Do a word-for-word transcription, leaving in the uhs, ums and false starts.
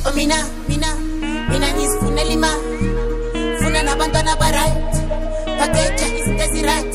Oh mina, mina, mina ngizifuna lima. Funa nabantwana ba right. Package izinto ezi right.